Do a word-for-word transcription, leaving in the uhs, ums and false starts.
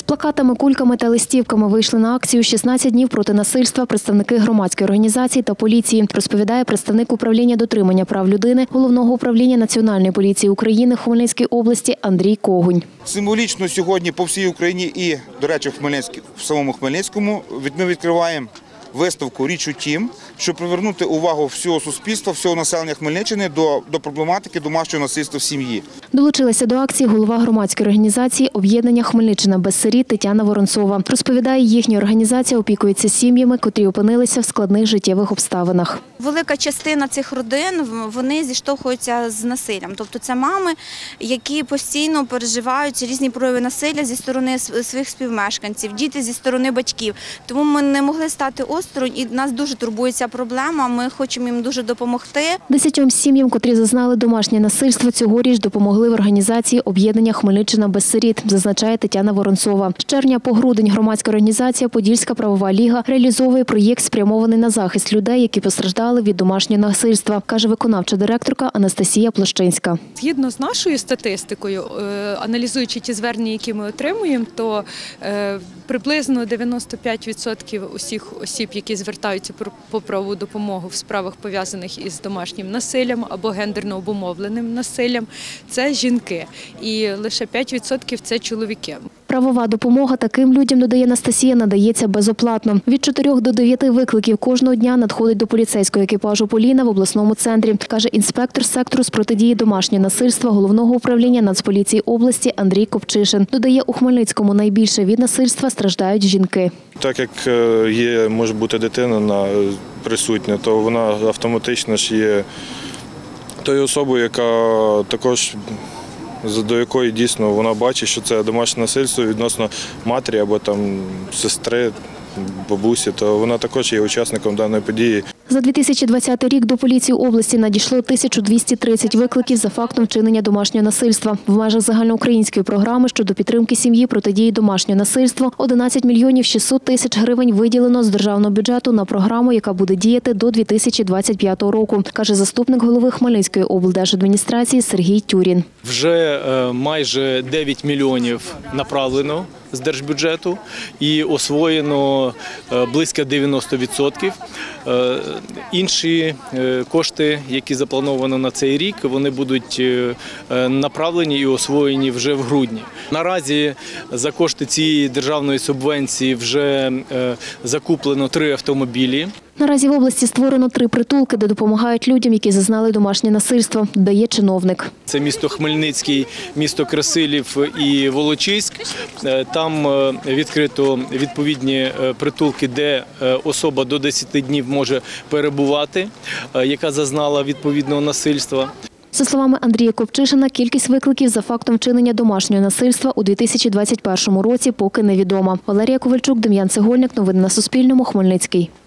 плакатами, кульками та листівками вийшли на акцію «шістнадцять днів проти насильства» представники громадської організації та поліції, розповідає представник управління дотримання прав людини Головного управління Національної поліції України в Хмельницькій області Андрій Когунь. Символічно сьогодні по всій Україні і, до речі, в Хмельницькій, в самому Хмельницькому ми відкриваємо виставку «Річ у тім», щоб привернути увагу всього суспільства, всього населення Хмельниччини до, до проблематики домашнього насильства в сім'ї. Долучилася до акції голова громадської організації «Об'єднання Хмельниччина без сиріт» Тетяна Воронцова. Розповідає, їхня організація опікується сім'ями, котрі опинилися в складних життєвих обставинах. Велика частина цих родин, вони зіштовхуються з насиллям. Тобто це мами, які постійно переживають різні прояви насилля зі сторони своїх співмешканців, діти зі сторони батьків. Тому ми не могли стати осторонь, і нас дуже турбує ця проблема, ми хочемо їм дуже допомогти. Десятьом сім'ям, котрі зазнали домашнє насильство, цьогоріч допомогли в організації «Об'єднання Хмельниччина без сиріт», зазначає Тетяна Воронцова. З червня по грудень громадська організація «Подільська правова ліга» реалізовує проєкт, спрямований на захист людей, які постраждали від домашнього насильства, каже виконавча директорка Анастасія Площинська. Згідно з нашою статистикою, аналізуючи ті звернення, які ми отримуємо, то приблизно дев'яносто п'ять відсотків усіх осіб, які звертаються по правову допомогу в справах, пов'язаних із домашнім насиллям або гендерно обумовленим насиллям, це жінки. І лише п'ять відсотків – це чоловіки. Правова допомога таким людям, додає Анастасія, надається безоплатно. Від чотирьох до дев'яти викликів кожного дня надходить до поліцейського екіпажу «Поліна» в обласному центрі, каже інспектор сектору з протидії домашнього насильства Головного управління Нацполіції області Андрій Копчишин. Додає, у Хмельницькому найбільше від насильства страждають жінки. Так як є, може бути дитина присутня, то вона автоматично ж є тою особою, яка також, до якої дійсно вона бачить, що це домашнє насильство відносно матері або там сестри, бабусі, то вона також є учасником даної події. За дві тисячі двадцятий рік до поліції області надійшло тисячу двісті тридцять викликів за фактом вчинення домашнього насильства. В межах загальноукраїнської програми щодо підтримки сім'ї протидії домашнього насильства одинадцять мільйонів шістсот тисяч гривень виділено з державного бюджету на програму, яка буде діяти до дві тисячі двадцять п'ятого року, каже заступник голови Хмельницької облдержадміністрації Сергій Тюрін. Вже майже дев'ять мільйонів направлено з держбюджету і освоєно близько дев'яносто відсотків. Інші кошти, які заплановано на цей рік, вони будуть направлені і освоєні вже в грудні. Наразі за кошти цієї державної субвенції вже закуплено три автомобілі. Наразі в області створено три притулки, де допомагають людям, які зазнали домашнє насильство, додає чиновник. Це місто Хмельницький, місто Красилів і Волочиськ. Там відкрито відповідні притулки, де особа до десяти днів може перебувати, яка зазнала відповідного насильства. За словами Андрія Копчишина, кількість викликів за фактом вчинення домашнього насильства у дві тисячі двадцять першому році поки невідома. Валерія Ковальчук, Дем'ян Цегольник. Новини на Суспільному. Хмельницький.